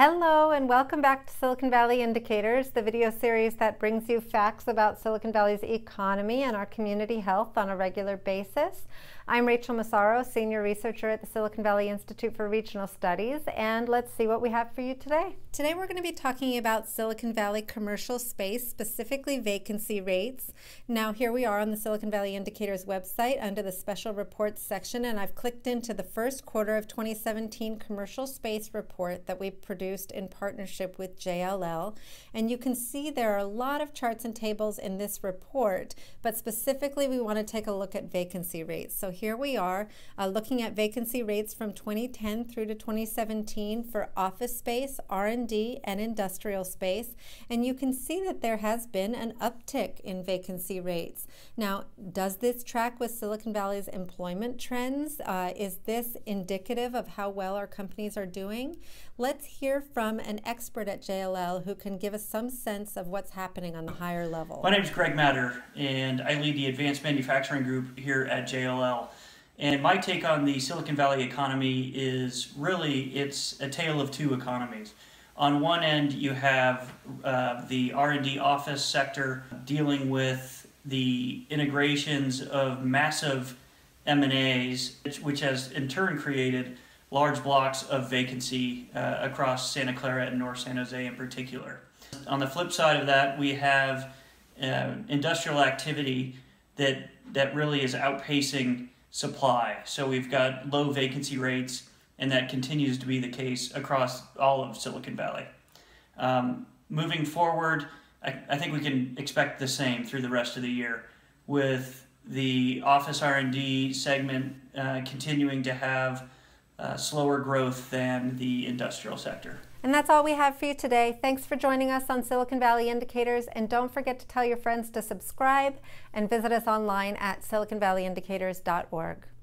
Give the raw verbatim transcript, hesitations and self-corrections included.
Hello and welcome back to Silicon Valley Indicators, the video series that brings you facts about Silicon Valley's economy and our community health on a regular basis. I'm Rachel Massaro, Senior Researcher at the Silicon Valley Institute for Regional Studies, and let's see what we have for you today. Today we're going to be talking about Silicon Valley commercial space, specifically vacancy rates. Now here we are on the Silicon Valley Indicators website under the Special Reports section, and I've clicked into the first quarter of twenty seventeen commercial space report that we produced in partnership with J L L. And you can see there are a lot of charts and tables in this report, but specifically we want to take a look at vacancy rates. So here we are uh, looking at vacancy rates from twenty ten through to twenty seventeen for office space, R and D, and industrial space. And you can see that there has been an uptick in vacancy rates. Now, does this track with Silicon Valley's employment trends? Uh, is this indicative of how well our companies are doing? Let's hear from an expert at J L L who can give us some sense of what's happening on the higher level. My name is Greg Matter, and I lead the Advanced Manufacturing Group here at J L L. And my take on the Silicon Valley economy is really, it's a tale of two economies. On one end, you have uh, the R and D office sector dealing with the integrations of massive M and A's, which has in turn created large blocks of vacancy uh, across Santa Clara and North San Jose in particular. On the flip side of that, we have uh, industrial activity that, that really is outpacing supply. So we've got low vacancy rates, and that continues to be the case across all of Silicon Valley. Um, moving forward, I, I think we can expect the same through the rest of the year, with the office R and D segment uh, continuing to have uh, slower growth than the industrial sector. And that's all we have for you today. Thanks for joining us on Silicon Valley Indicators, and don't forget to tell your friends to subscribe and visit us online at silicon valley indicators dot org.